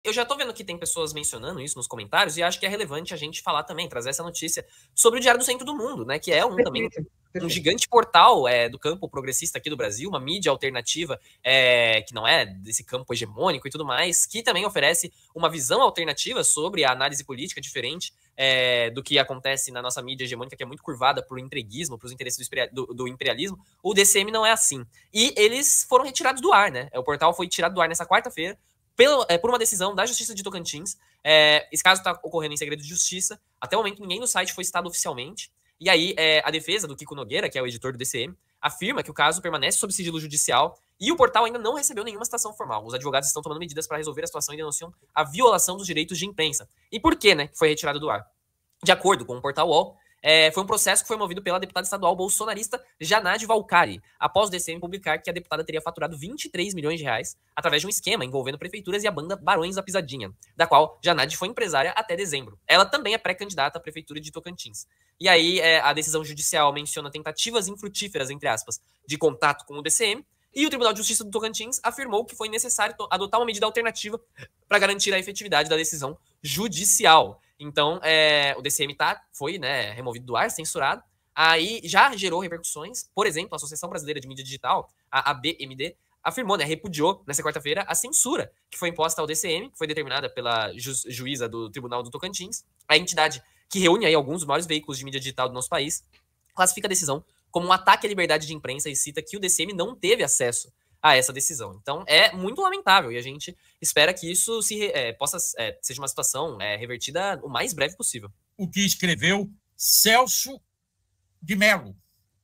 Eu já tô vendo que tem pessoas mencionando isso nos comentários e acho que é relevante a gente falar também, trazer essa notícia sobre o Diário do Centro do Mundo, né? Que é também Perfeito, um perfeito. gigante portal do campo progressista aqui do Brasil, uma mídia alternativa que não é desse campo hegemônico e tudo mais, que também oferece uma visão alternativa sobre a análise política diferente do que acontece na nossa mídia hegemônica, que é muito curvada pro entreguismo, pros interesses do imperialismo. O DCM não é assim. E eles foram retirados do ar, né? O portal foi tirado do ar nessa quarta-feira, por uma decisão da Justiça de Tocantins. Esse caso está ocorrendo em segredo de justiça. Até o momento, ninguém no site foi citado oficialmente. E aí, a defesa do Kiko Nogueira, que é o editor do DCM, afirma que o caso permanece sob sigilo judicial e o portal ainda não recebeu nenhuma citação formal. Os advogados estão tomando medidas para resolver a situação e denunciam a violação dos direitos de imprensa. E por que, né, foi retirado do ar? De acordo com o portal UOL, foi um processo que foi movido pela deputada estadual bolsonarista Janade Valcari, após o DCM publicar que a deputada teria faturado 23 milhões de reais através de um esquema envolvendo prefeituras e a banda Barões da Pisadinha, da qual Janade foi empresária até dezembro. Ela também é pré-candidata à prefeitura de Tocantins. E aí, a decisão judicial menciona tentativas infrutíferas, entre aspas, de contato com o DCM, e o Tribunal de Justiça do Tocantins afirmou que foi necessário adotar uma medida alternativa para garantir a efetividade da decisão judicial. Então, o DCM foi removido do ar, censurado. Aí já gerou repercussões. Por exemplo, a Associação Brasileira de Mídia Digital, a ABMD, afirmou, repudiou nessa quarta-feira a censura que foi imposta ao DCM, que foi determinada pela juíza do Tribunal do Tocantins. A entidade que reúne aí alguns dos maiores veículos de mídia digital do nosso país classifica a decisão como um ataque à liberdade de imprensa e cita que o DCM não teve acesso a essa decisão. Então, é muito lamentável e a gente espera que isso seja uma situação revertida o mais breve possível. O que escreveu Celso de Mello.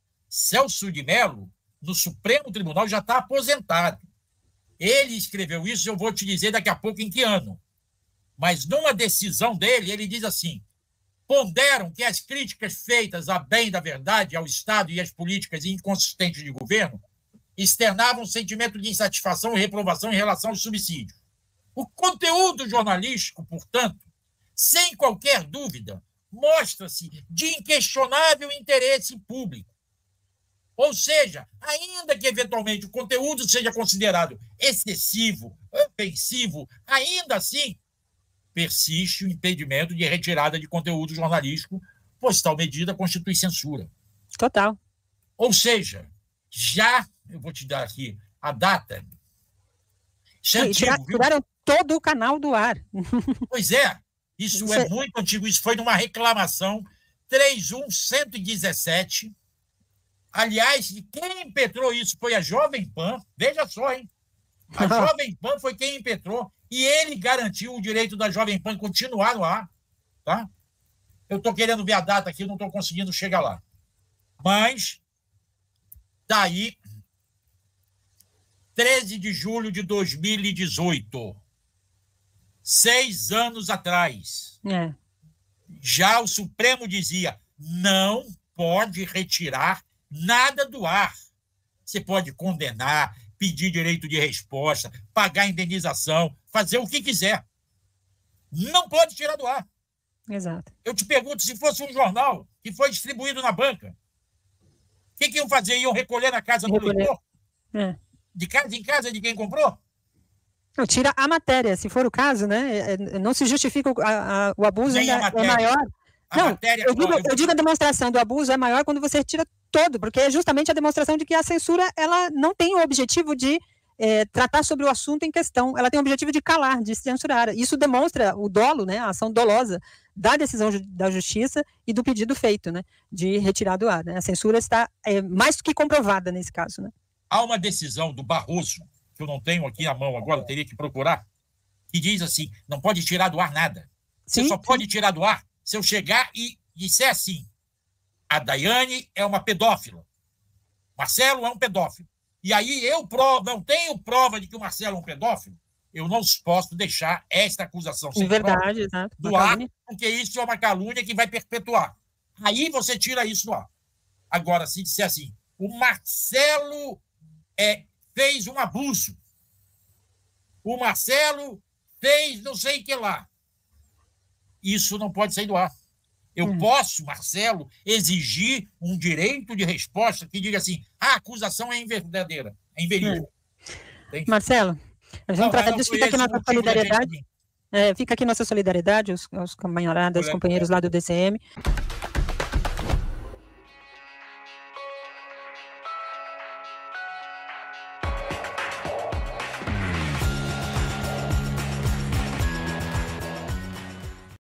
Celso de Mello, no Supremo Tribunal, já está aposentado. Ele escreveu isso, eu vou te dizer daqui a pouco em que ano. Mas numa decisão dele, ele diz assim: ponderam que as críticas feitas a bem da verdade ao Estado e às políticas inconsistentes de governo externavam um sentimento de insatisfação e reprovação em relação aos subsídios. O conteúdo jornalístico, portanto, sem qualquer dúvida, mostra-se de inquestionável interesse público. Ou seja, ainda que eventualmente o conteúdo seja considerado excessivo, ofensivo, ainda assim persiste o impedimento de retirada de conteúdo jornalístico, pois tal medida constitui censura. Total. Ou seja, eu vou te dar aqui a data. Tiraram todo o canal do ar. Pois é, isso é muito antigo. Isso foi numa reclamação 3.117. Aliás, quem impetrou isso foi a Jovem Pan. Veja só, hein? A Jovem Pan foi quem impetrou e ele garantiu o direito da Jovem Pan continuar no ar. Tá? Eu estou querendo ver a data aqui, não estou conseguindo chegar lá. Mas, daí, 13 de julho de 2018, 6 anos atrás, já o Supremo dizia: não pode retirar nada do ar. Você pode condenar, pedir direito de resposta, pagar indenização, fazer o que quiser. Não pode tirar do ar. Exato. Eu te pergunto, se fosse um jornal que foi distribuído na banca, o que iam fazer? Iam recolher na casa do leitor? De casa em casa de quem comprou? Não, tira a matéria, se for o caso, né? Não se justifica o abuso, ainda é maior. Eu digo a demonstração do abuso é maior quando você tira todo, porque é justamente a demonstração de que a censura ela não tem o objetivo de tratar sobre o assunto em questão, ela tem o objetivo de calar, de censurar. Isso demonstra o dolo, né, a ação dolosa da decisão da justiça e do pedido feito, né, de retirar do ar. Né? A censura está mais do que comprovada nesse caso. Né? Há uma decisão do Barroso, que eu não tenho aqui na mão agora, eu teria que procurar, que diz assim: não pode tirar do ar nada. Você só pode tirar do ar se eu chegar e disser assim: a Daiane é uma pedófila, Marcelo é um pedófilo. E aí eu não tenho prova de que o Marcelo é um pedófilo, eu não posso deixar esta acusação sem verdade, prova do ar, porque isso é uma calúnia que vai perpetuar. Aí você tira isso do ar. Agora, se disser assim: o Marcelo fez um abuso, o Marcelo fez não sei o que lá, isso não pode sair do ar. Eu posso, Marcelo, exigir um direito de resposta que diga assim: a acusação é inverdadeira, é inverídica. Marcelo, a gente trata disso, fica aqui nossa solidariedade. Fica aqui nossa solidariedade aos camaradas, companheiros lá do DCM.